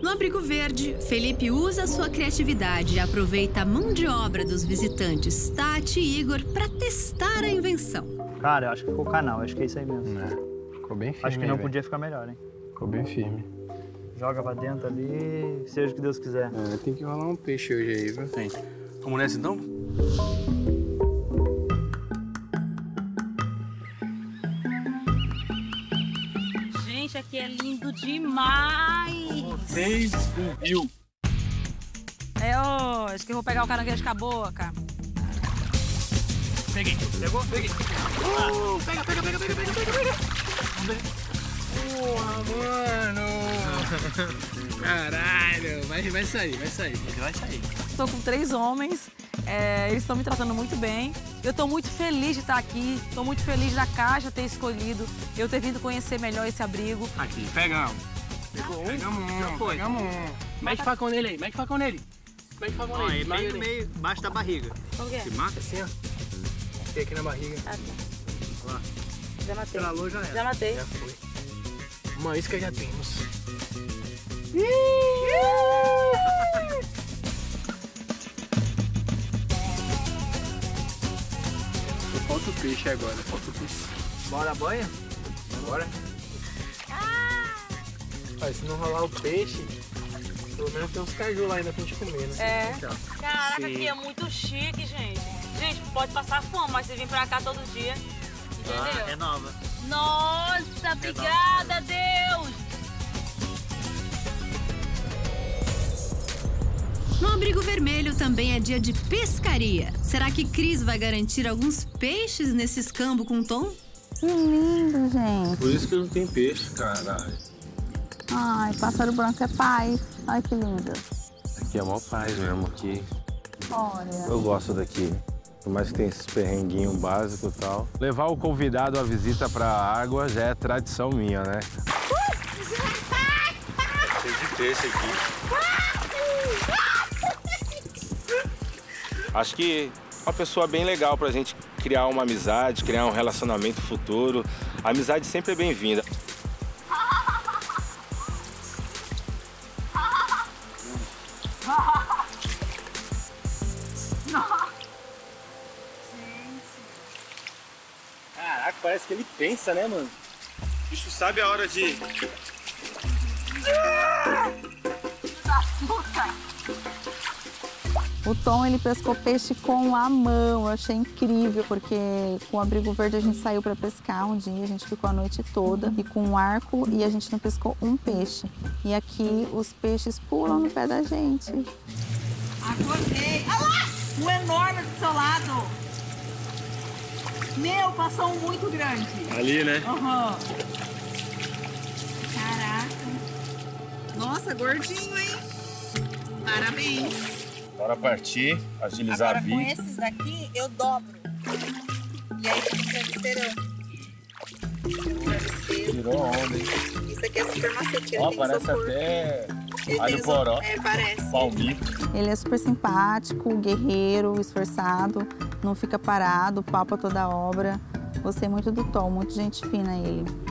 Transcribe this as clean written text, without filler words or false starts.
No Abrigo Verde, Felipe usa sua criatividade e aproveita a mão de obra dos visitantes Tati e Igor para testar a invenção. Cara, eu acho que ficou canal, acho que é isso aí mesmo. É, ficou bem firme. Acho que não podia ficar melhor, hein? Ficou bem firme. Joga pra dentro ali, seja o que Deus quiser. É, tem que rolar um peixe hoje aí, viu? Tem. Vamos nessa então? Gente, aqui é lindo demais! Vocês viu? É hoje que eu vou pegar o caranguejo com a boca. Peguei. Pegou? Peguei. Pega. Porra, mano! Caralho! Vai sair. Ele vai sair. Estou com 3 homens, eles estão me tratando muito bem. Eu estou muito feliz de estar aqui, estou muito feliz da Caixa ter escolhido, eu ter vindo conhecer melhor esse abrigo. Aqui, pega um. Pegou um? Pegamos um. Mete facão nele aí, mete facão nele. Meio, embaixo da barriga. Como que é? Se mata? Assim, ó. Tem aqui na barriga. Ah, tá. Lá. Já matei. Estralou, já era. Já matei. Já foi. Uma isca já temos. Falta o peixe agora, falta o peixe. Bora banha? Bora. Ah, se não rolar o peixe, pelo menos tem uns caju lá ainda pra gente comer, né? É. Então. Caraca, Sim. aqui é muito chique, gente. Gente, pode passar fome, mas você vir pra cá todo dia, entendeu? Renova. Nossa, obrigada, Deus! No Abrigo Vermelho também é dia de pescaria. Será que Cris vai garantir alguns peixes nesse escambo com Tom? Que lindo, gente. Por isso que não tem peixe, caralho. Ai, pássaro branco é paz. Ai, que lindo. Aqui é mó paz mesmo, aqui. Olha. Eu gosto daqui. Por mais que tenha esses perrenguinhos básicos e tal. Levar o convidado à visita pra água já é tradição minha, né? Cheio de peixe aqui. Acho que uma pessoa bem legal pra gente criar uma amizade, criar um relacionamento futuro. A amizade sempre é bem-vinda. Caraca, parece que ele pensa, né, mano? O bicho sabe a hora de... O Tom, ele pescou peixe com a mão. Eu achei incrível, porque com o Abrigo Verde a gente saiu para pescar um dia, a gente ficou a noite toda e com um arco e a gente não pescou um peixe. E aqui os peixes pulam no pé da gente. Acordei. Olha lá! Um enorme do seu lado. Meu, passou um muito grande. Ali, né? Aham. Caraca. Nossa, gordinho, hein? Parabéns. Bora partir, agilizar Agora, a com vida. esses daqui, eu dobro. E aí fica um travesseirão. Travesseiro. Tirou onda, hein? Isso aqui é super macete. Ó, ele tem parece isopor. até Ele alho tem poró, É, parece. palmito. Ele é super simpático, guerreiro, esforçado, não fica parado, palpa toda a obra. Gostei muito do Tom, muito gente fina ele.